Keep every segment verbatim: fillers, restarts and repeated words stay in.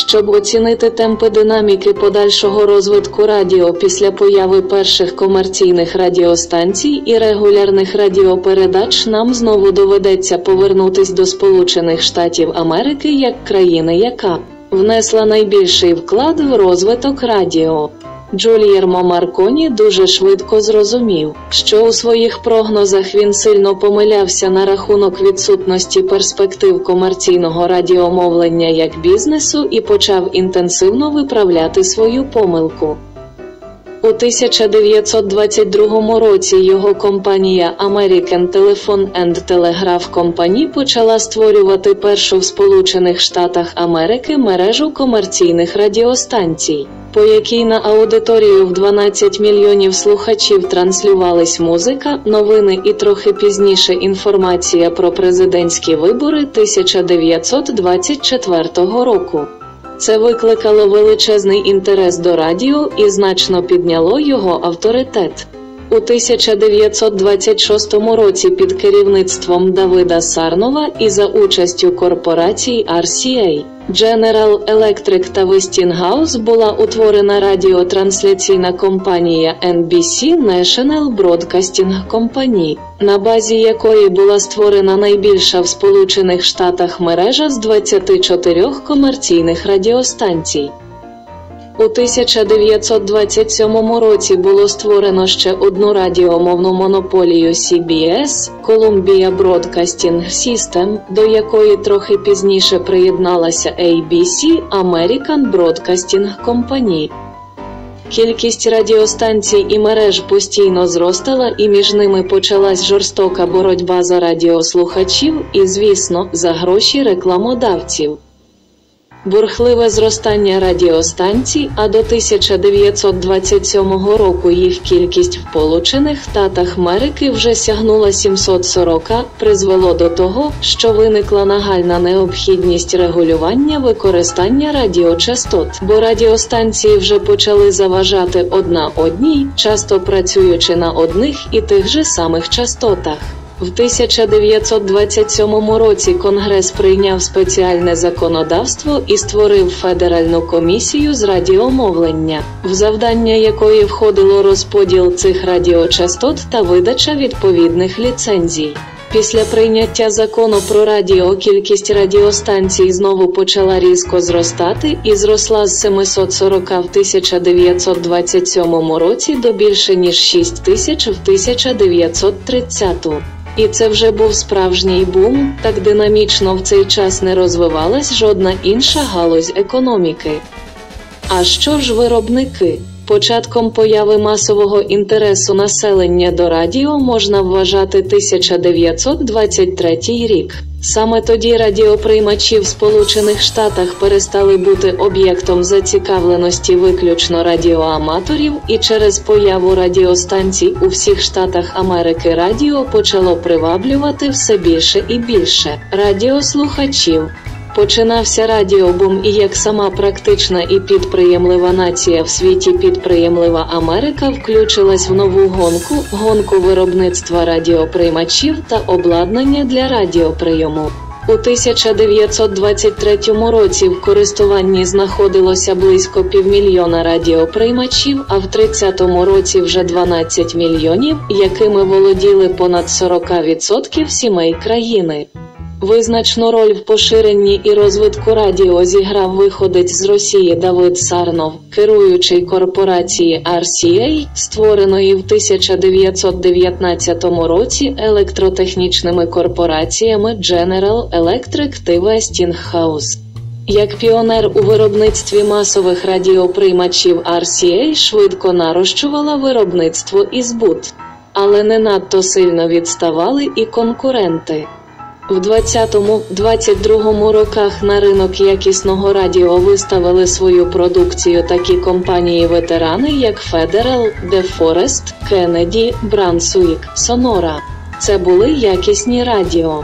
Щоб оцінити темпи динаміки подальшого розвитку радіо після появи перших комерційних радіостанцій і регулярних радіопередач, нам знову доведеться повернутись до Сполучених Штатів Америки як країни, яка внесла найбільший вклад в розвиток радіо. Джульєрмо Марконі дуже швидко зрозумів, що у своїх прогнозах він сильно помилявся на рахунок відсутності перспектив комерційного радіомовлення як бізнесу і почав інтенсивно виправляти свою помилку. У тисяча дев'ятсот двадцять другому році його компанія American Telephone and Telegraph Company почала створювати першу в Сполучених Штатах Америки мережу комерційних радіостанцій, по якій на аудиторію в дванадцять мільйонів слухачів транслювались музика, новини і трохи пізніше інформація про президентські вибори тисяча дев'ятсот двадцять четвертого року. Це викликало величезний інтерес до радіо і значно підняло його авторитет. У тисяча дев'ятсот двадцять шостому році під керівництвом Давида Сарнова і за участю корпорацій ар сі ей, General Electric та Westinghouse була утворена радіотрансляційна компанія ен бі сі National Broadcasting Company, на базі якої була створена найбільша в Сполучених Штатах мережа з двадцяти чотирьох комерційних радіостанцій. У тисяча дев'ятсот двадцять сьомому році було створено ще одну радіомовну монополію сі бі ес – Columbia Broadcasting System, до якої трохи пізніше приєдналася ей бі сі – American Broadcasting Company. Кількість радіостанцій і мереж постійно зростала, і між ними почалась жорстока боротьба за радіослухачів і, звісно, за гроші рекламодавців. Бурхливе зростання радіостанцій, а до тисяча дев'ятсот двадцять сьомого року їх кількість в Сполучених Штатах Америки вже сягнула сімсот сорок, призвело до того, що виникла нагальна необхідність регулювання використання радіочастот, бо радіостанції вже почали заважати одна одній, часто працюючи на одних і тих же самих частотах. В тисяча дев'ятсот двадцять сьомому році Конгрес прийняв спеціальне законодавство і створив Федеральну комісію з радіомовлення, в завдання якої входило розподіл цих радіочастот та видача відповідних ліцензій. Після прийняття закону про радіо кількість радіостанцій знову почала різко зростати і зросла з семисот сорока в тисяча дев'ятсот двадцять сьомому році до більше ніж шість тисяч в тисяча дев'ятсот тридцятому. І це вже був справжній бум, так динамічно в цей час не розвивалась жодна інша галузь економіки. А що ж виробники? Початком появи масового інтересу населення до радіо можна вважати тисяча дев'ятсот двадцять третій рік. Саме тоді радіоприймачі в Сполучених Штатах перестали бути об'єктом зацікавленості виключно радіоаматорів, і через появу радіостанцій у всіх штатах Америки радіо почало приваблювати все більше і більше радіослухачів. Починався радіобум, і як сама практична і підприємлива нація в світі підприємлива Америка включилась в нову гонку, гонку виробництва радіоприймачів та обладнання для радіоприйому. У тисяча дев'ятсот двадцять третьому році в користуванні знаходилося близько півмільйона радіоприймачів, а в тридцятому році вже дванадцять мільйонів, якими володіли понад сорок відсотків сімей країни. Визначну роль в поширенні і розвитку радіо зіграв виходець з Росії Давид Сарнов, керуючий корпорації ар сі ей, створеної в тисяча дев'ятсот дев'ятнадцятому році електротехнічними корпораціями General Electric та Westinghouse. Як піонер у виробництві масових радіоприймачів ар сі ей швидко нарощувала виробництво і збут. Але не надто сильно відставали і конкуренти. В двадцятому - двадцять другому роках на ринок якісного радіо виставили свою продукцію такі компанії-ветерани, як Federal, DeForest, Kennedy, Brunswick, Sonora. Це були якісні радіо.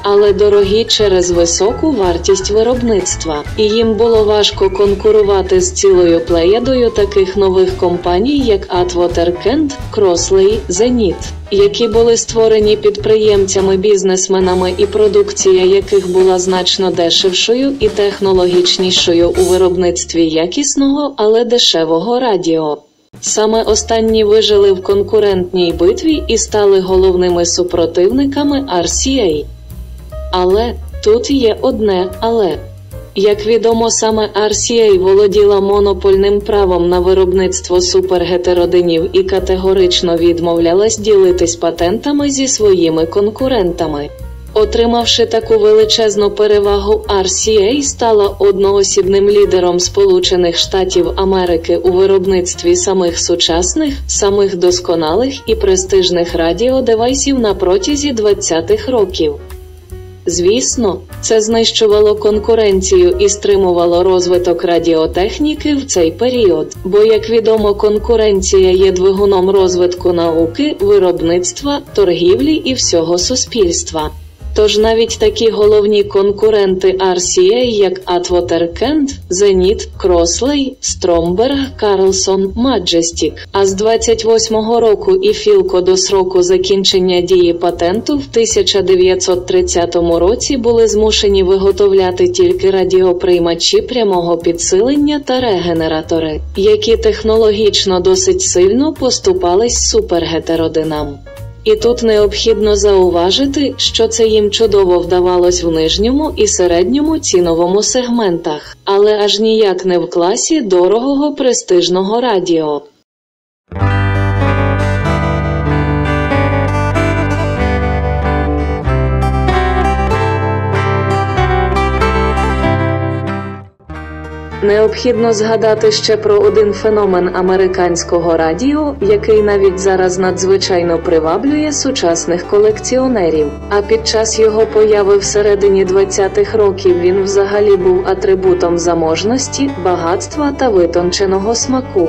але дорогі через високу вартість виробництва, і їм було важко конкурувати з цілою плеядою таких нових компаній, як Atwater Kent, Crossley, Zenith, які були створені підприємцями-бізнесменами і продукція яких була значно дешевшою і технологічнішою у виробництві якісного, але дешевого радіо. Саме останні вижили в конкурентній битві і стали головними супротивниками ар сі ей. Але, тут є одне «але». Як відомо, саме ар сі ей володіла монопольним правом на виробництво супергетеродинів і категорично відмовлялась ділитись патентами зі своїми конкурентами. Отримавши таку величезну перевагу, ар сі ей стала одноосібним лідером Сполучених Штатів Америки у виробництві самих сучасних, самих досконалих і престижних радіодевайсів на протязі двадцятих років. Звісно, це знищувало конкуренцію і стримувало розвиток радіотехніки в цей період, бо, як відомо, конкуренція є двигуном розвитку науки, виробництва, торгівлі і всього суспільства. Тож навіть такі головні конкуренти ар сі ей, як Atwater Kent, Zenith, Crossley, Stromberg, Carlson, Majestic, а з двадцять восьмого року і Philco до сроку закінчення дії патенту в тисяча дев'ятсот тридцятому році були змушені виготовляти тільки радіоприймачі прямого підсилення та регенератори, які технологічно досить сильно поступались супергетеродинам. І тут необхідно зауважити, що це їм чудово вдавалось в нижньому і середньому ціновому сегментах, але аж ніяк не в класі дорогого престижного радіо. Необхідно згадати ще про один феномен американського радіо, який навіть зараз надзвичайно приваблює сучасних колекціонерів. А під час його появи всередині двадцятих років він взагалі був атрибутом заможності, багатства та витонченого смаку.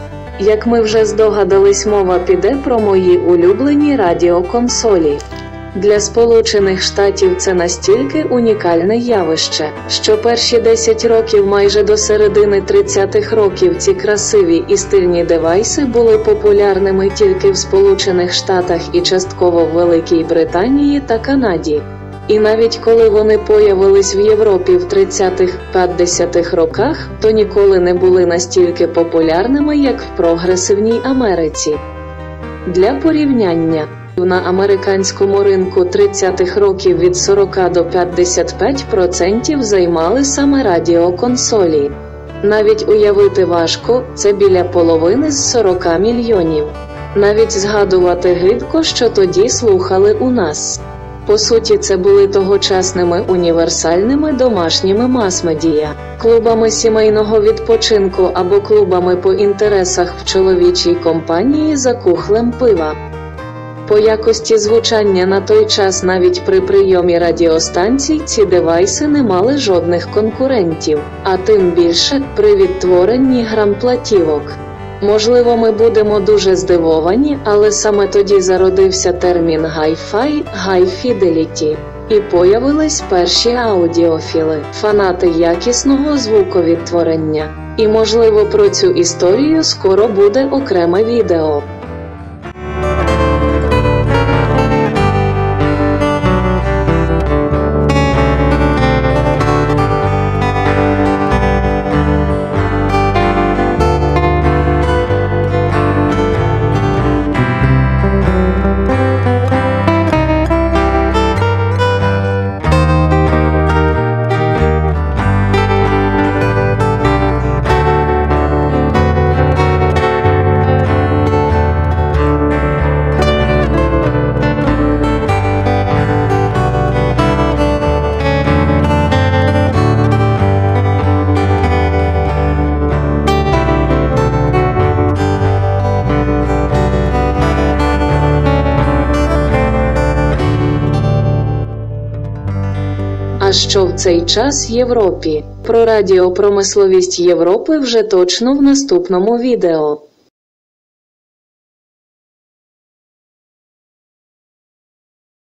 Як ми вже здогадались, мова піде про мої улюблені радіоконсолі. Для Сполучених Штатів це настільки унікальне явище, що перші десять років майже до середини тридцятих років ці красиві і стильні девайси були популярними тільки в Сполучених Штатах і частково в Великій Британії та Канаді. І навіть коли вони появились в Європі в тридцятих-п'ятдесятих роках, то ніколи не були настільки популярними, як в прогресивній Америці. Для порівняння, на американському ринку тридцятих років від сорока до п'ятдесят п'ять відсотків займали саме радіоконсолі. Навіть уявити важко, це біля половини з сорока мільйонів. Навіть згадувати гидко, що тоді слухали у нас. По суті, це були тогочасними універсальними домашніми мас-медіа, клубами сімейного відпочинку або клубами по інтересах в чоловічій компанії за кухлем пива. По якості звучання на той час навіть при прийомі радіостанцій ці девайси не мали жодних конкурентів, а тим більше при відтворенні грамплатівок. Можливо, ми будемо дуже здивовані, але саме тоді зародився термін «Hi-Fi», «High Fidelity». І появились перші аудіофіли, фанати якісного звуковідтворення. І можливо про цю історію скоро буде окреме відео. А що в цей час Європі? Про радіопромисловість Європи вже точно в наступному відео.